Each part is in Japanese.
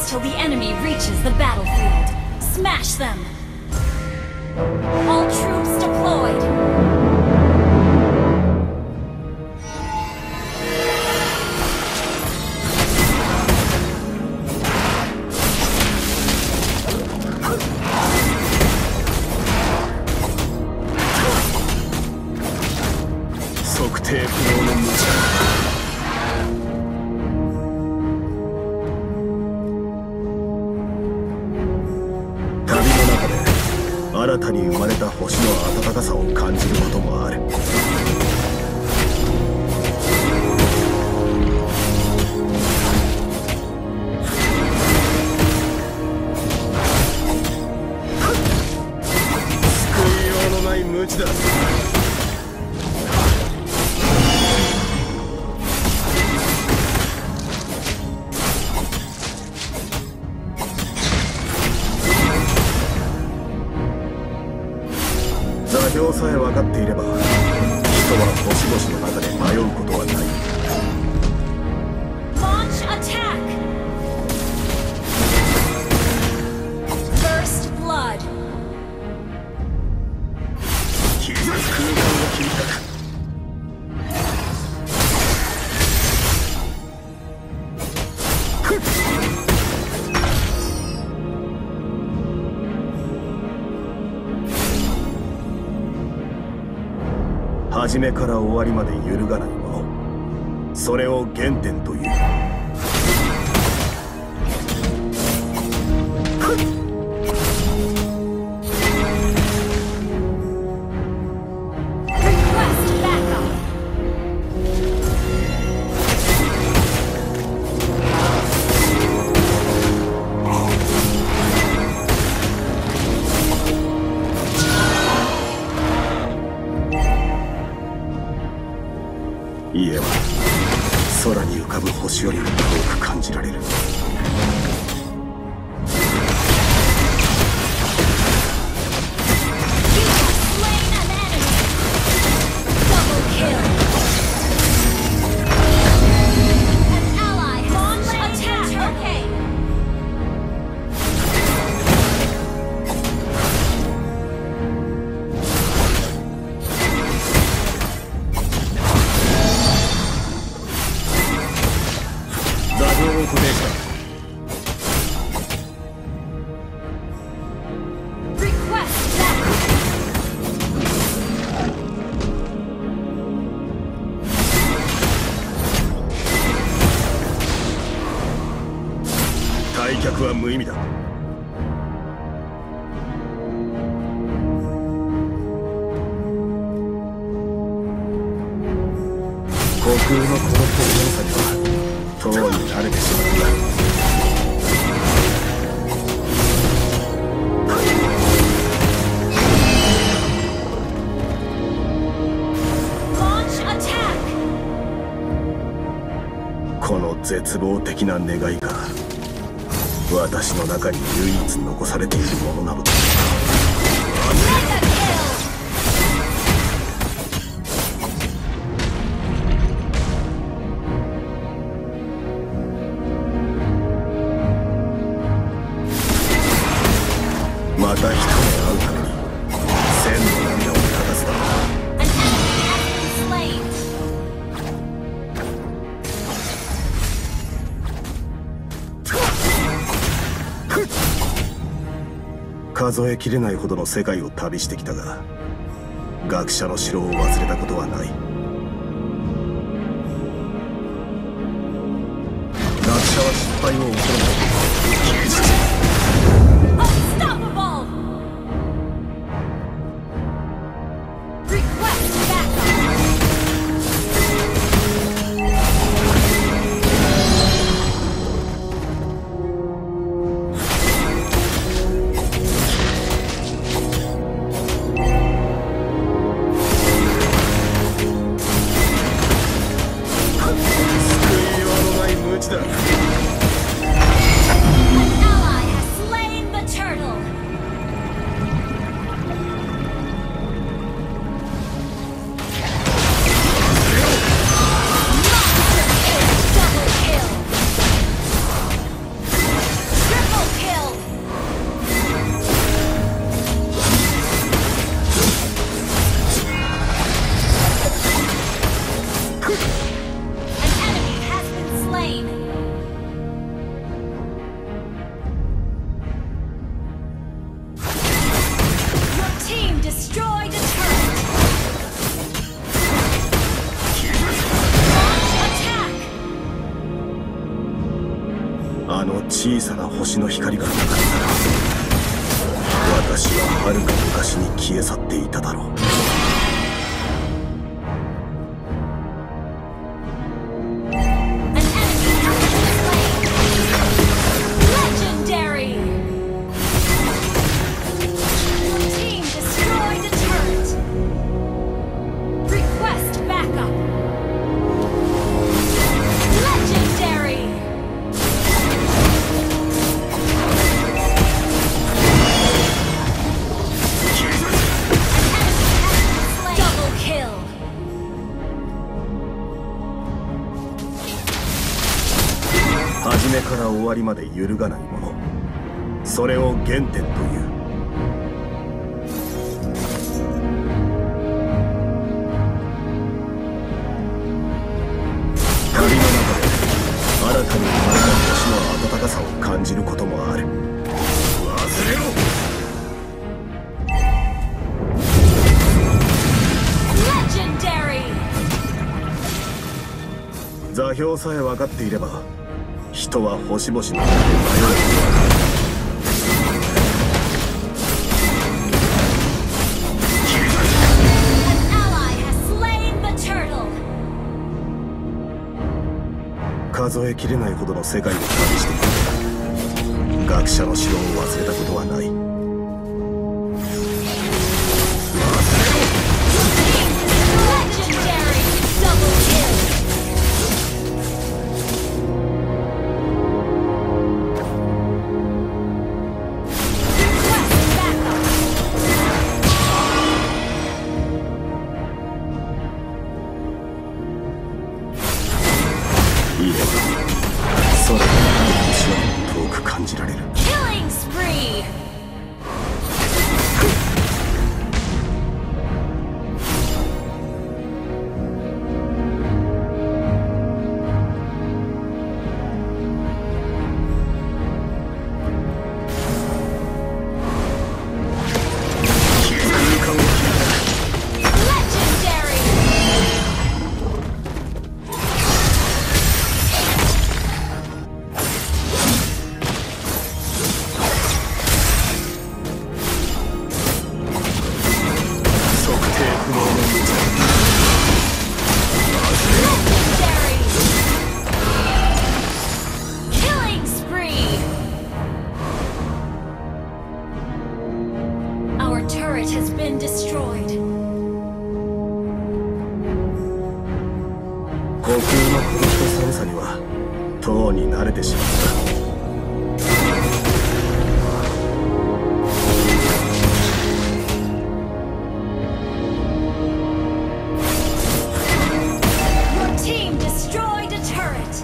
till the enemy reaches the battlefield. Smash them! All troops deployed! 新たに生まれた星の温かさを感じることもある。救いようのない無知だ。座標さえ分かっていれば人は星々の中で迷うことはない。 Launch attack! First blood! 空間を切り裂く。初めから終わりまで揺るがないもの、それを原点という。家は空に浮かぶ星よりも遠く感じられる。退却は無意味だ。虚空のこの透明さにはとうに慣れてしまった。この絶望的な願いが私の中に唯一残されているものなのだ。また一目会うために千の涙を流すだろう。数えきれないほどの世界を旅してきたが、学者の城を忘れたことはない。学者は失敗を恐れない。無知だ。 小さな星の光がなかったら、私ははるか昔に消え去っていただろう。初めから終わりまで揺るがないもの、それを原点という。霧の中で新たに生まれた星の温かさを感じることもある。忘れろ。座標さえ分かっていれば、人は星々の中で迷うことはない。数えきれないほどの世界を旅してきた学者の城を忘れたことはない。いいね。空の星は遠く感じられる。 Has been destroyed. 呼吸の苦しさ寒さにはとうに慣れてしまった。 Your team destroyed a turret.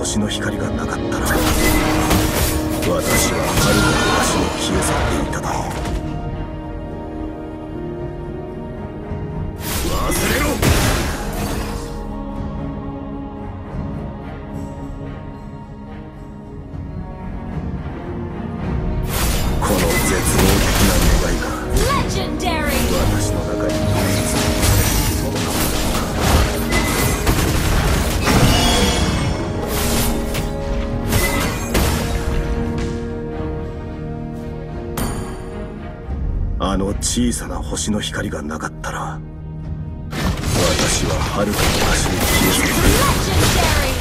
星の光がなかったら、私は遥か昔に消え去っていただろう。忘れろ。この絶望的な願いが私の中に唯一残されているものなのだ。あの小さな星の光がなかったら、私は遥か昔に消え去っていた。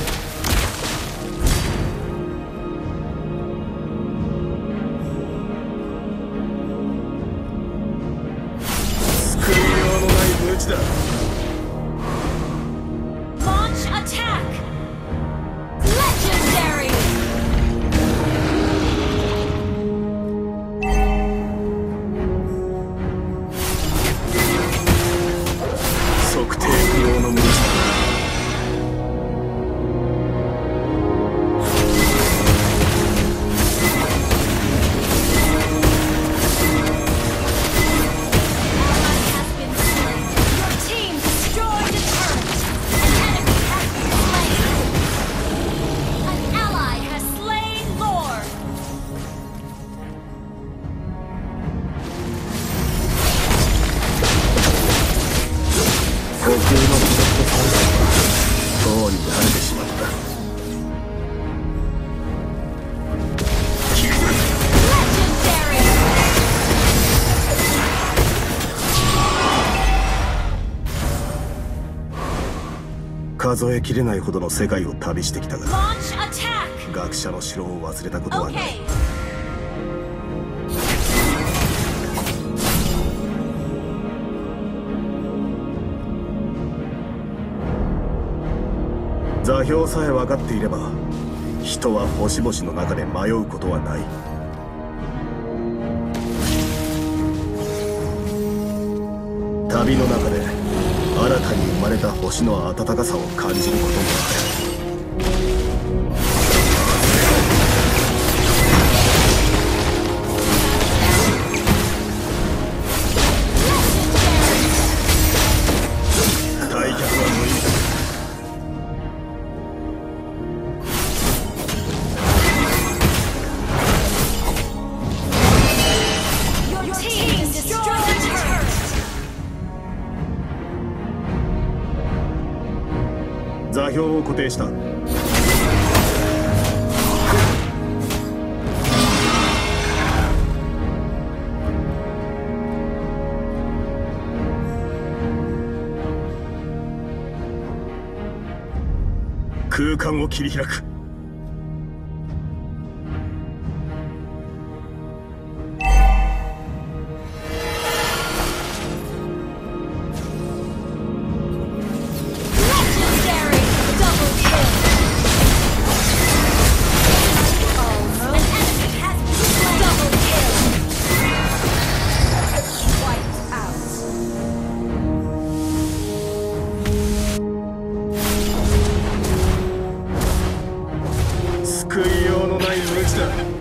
数えきれないほどの世界を旅してきたが、学者の城を忘れたことはない。座標さえ分かっていれば、人は星々の中で迷うことはない。旅の中で新たに生まれた星の温かさを感じることもある。座標を固定した。空間を切り開く。救いようのない無知だ。